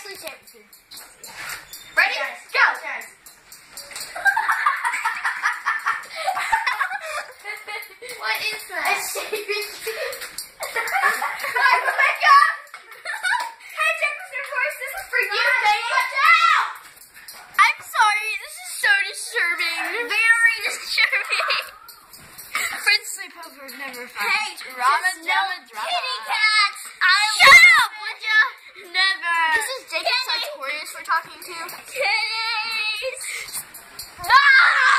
actually champion. Ready? Go! What is that? It's shaving. Oh my god! Hey, Jefferson Force, this is for you, baby. Watch out! I'm sorry, this is so disturbing. Very disturbing. Friends sleepover is never fun. Hey, drama. Kitty cats! Shut up, would ya? Never. This is Jacob Sartorius we're talking to. Kitties! No!